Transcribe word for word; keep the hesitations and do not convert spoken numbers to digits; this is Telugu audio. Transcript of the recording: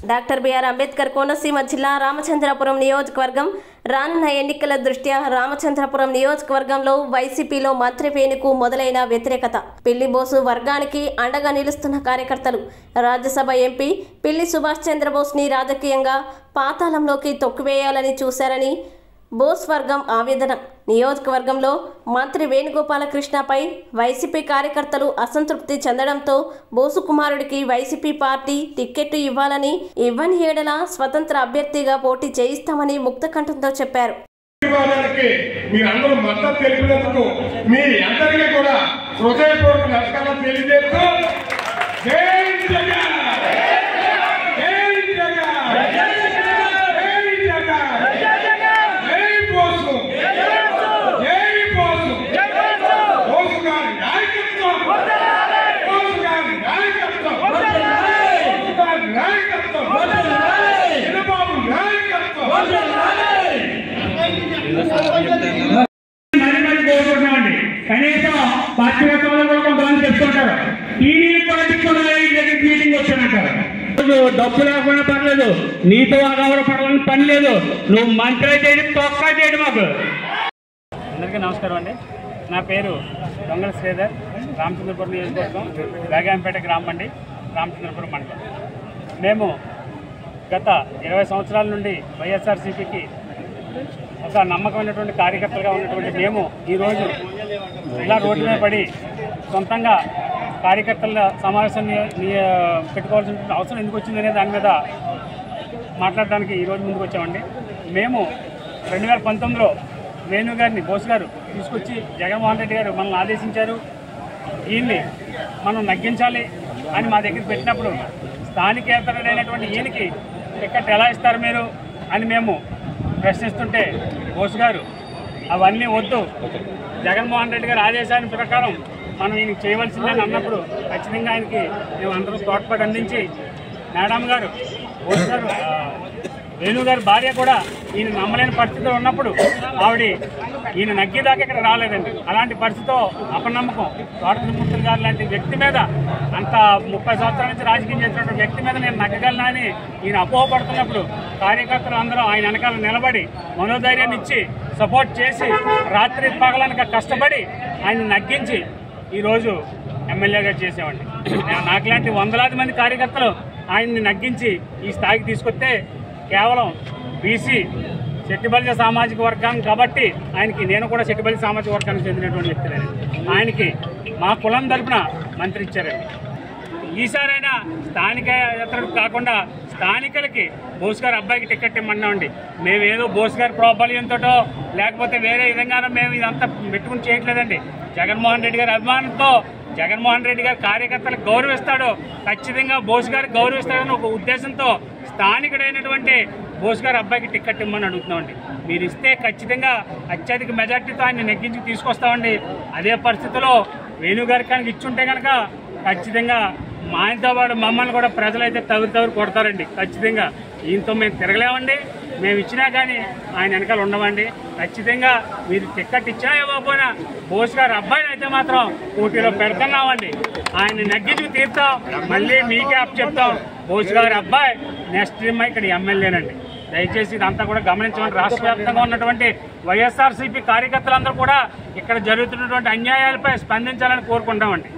డాక్టర్ బిఆర్ అంబేద్కర్ కోనసీమ జిల్లా రామచంద్రపురం నియోజకవర్గం రానున్న ఎన్నికల దృష్ట్యా రామచంద్రపురం నియోజకవర్గంలో వైసీపీలో మంత్రి వేణుకు మొదలైన వ్యతిరేకత, పిల్లి బోసు వర్గానికి అండగా నిలుస్తున్న కార్యకర్తలు రాజ్యసభ ఎంపీ పిల్లి సుభాష్ చంద్రబోస్ని రాజకీయంగా పాతాళంలోకి తొక్కివేయాలని చూశారని బోస్ వర్గం ఆవేదన. నియోజకవర్గంలో మంత్రి వేణుగోపాలకృష్ణపై వైసీపీ కార్యకర్తలు అసంతృప్తి చెందడంతో బోసు కుమారుడికి వైసీపీ పార్టీ టికెట్ ఇవ్వాలని, ఇవ్వని ఏడల స్వతంత్ర అభ్యర్థిగా పోటీ చేయిస్తామని ముక్తకంఠంతో చెప్పారు. కనీసం పార్టీ కూడా కొంతమంది చెప్తుంటారు, టీడీపీ పార్టీకి కూడా మీటింగ్ వచ్చానంటారు. డబ్బు లేకుండా పర్లేదు, నీతో ఆగవర పడాలని పని లేదు, నువ్వు మంత్రి చేయడం తొక్క చేయడం. మాకు అందరికీ నమస్కారం అండి. నా పేరు దొంగల శ్రీధర్, రామచంద్రపురం నియోజకవర్గం వేగాంపేట గ్రామం అండి, రామచంద్రపురం మండలం. మేము గత ఇరవై సంవత్సరాల నుండి వైఎస్ఆర్సీపీకి ఒక నమ్మకమైనటువంటి కార్యకర్తలుగా ఉన్నటువంటి మేము ఈరోజు ఇలా రోడ్డు మీద పడి సొంతంగా కార్యకర్తల సమావేశాన్ని పెట్టుకోవాల్సిన అవసరం ఎందుకు వచ్చిందనే దాని మీద మాట్లాడడానికి ఈరోజు ముందుకు వచ్చామండి. మేము రెండు వేల పంతొమ్మిదిలో వేణు గారిని బోస్ గారు తీసుకొచ్చి జగన్మోహన్ రెడ్డి గారు మనల్ని ఆదేశించారు, ఈయన్ని మనం నగ్గించాలి అని మా దగ్గర పెట్టినప్పుడు స్థానికేతరుడైనటువంటి ఈయనకి టికెట్ ఎలా ఇస్తారు మీరు అని మేము ప్రశ్నిస్తుంటే బోస్ గారు అవన్నీ వద్దు, జగన్మోహన్ రెడ్డి గారి ఆదేశాల ప్రకారం మనం ఈయనకి చేయవలసిందని అన్నప్పుడు ఖచ్చితంగా ఆయనకి మేము అందరూ తోడ్పాటు అందించి, మేడం గారు బోస్ గారు వేణు గారి భార్య కూడా ఈయన నమ్మలేని పరిస్థితిలో ఉన్నప్పుడు ఆవిడ ఈయన నగ్గేదాకా ఇక్కడ రాలేదండి. అలాంటి పరిస్థితితో అపనమ్మకం తోటమూర్తి గారు లాంటి వ్యక్తి మీద, అంత ముప్పై సంవత్సరాల నుంచి రాజకీయం చేసినటువంటి వ్యక్తి మీద నేను నగ్గగలనా అని ఈయన అపోహపడుతున్నప్పుడు కార్యకర్తలు అందరూ ఆయన వెనకాల నిలబడి మనోధైర్యాన్ని ఇచ్చి సపోర్ట్ చేసి రాత్రి పగలనక కష్టపడి ఆయన నగ్గించి ఈరోజు ఎమ్మెల్యేగా చేసామండి. నాకులాంటి వందలాది మంది కార్యకర్తలు ఆయన్ని నగ్గించి ఈ స్థాయికి తీసుకొస్తే కేవలం బీసీ చెట్టిబలిజ సామాజిక వర్గాన్ని కాబట్టి ఆయనకి, నేను కూడా చెట్టిబలిజ సామాజిక వర్గానికి చెందినటువంటి వ్యక్తులని, ఆయనకి మా కులం తరపున మంత్రి ఇచ్చారండి. ఈసారైనా స్థానికేతరుడు కాకుండా స్థానికులకి బోస్ గారి అబ్బాయికి టికెట్ ఇమ్మన్నామండి. మేము ఏదో బోస్ గారి ప్రాబల్యంతో లేకపోతే వేరే విధంగానో మేము ఇదంతా పెట్టుకుని చేయట్లేదండి. జగన్మోహన్ రెడ్డి గారి అభిమానంతో, జగన్మోహన్ రెడ్డి గారి కార్యకర్తలకు గౌరవిస్తాడు, ఖచ్చితంగా బోస్ గారికి గౌరవిస్తాడని ఒక ఉద్దేశంతో స్థానికుడైనటువంటి బోస్ గారి అబ్బాయికి టికెట్ ఇమ్మని అడుగుతున్నామండి. మీరు ఇస్తే ఖచ్చితంగా అత్యధిక మెజార్టీతో ఆయన నెగ్గించి తీసుకొస్తామండి. అదే పరిస్థితిలో వేణుగారికి కనుక ఇచ్చుంటే కనుక ఖచ్చితంగా మా ఆయనతో పాటు మమ్మల్ని కూడా ప్రజలైతే తగురు తగురు కొడతారండి. ఖచ్చితంగా ఈయనతో మేము తిరగలేమండి, మేము ఇచ్చినా కానీ ఆయన వెనకాల ఉండమండి. ఖచ్చితంగా మీరు టికెట్ ఇచ్చినా ఇవ్వకపోయినా బోస్ గారి అబ్బాయిని అయితే మాత్రం పోటీలో పెడుతున్నామండి. ఆయన నగ్గించుకు తీర్తాం, మళ్ళీ మీకే అప్ చెప్తాం. బోస్ గారి అబ్బాయి నెక్స్ట్ టైం ఇక్కడ ఎమ్మెల్యేనండి. దయచేసి ఇదంతా కూడా గమనించమని రాష్ట్ర వ్యాప్తంగా ఉన్నటువంటి వైఎస్ఆర్సీపీ కార్యకర్తలందరూ కూడా ఇక్కడ జరుగుతున్నటువంటి అన్యాయాలపై స్పందించాలని కోరుకుంటామండి.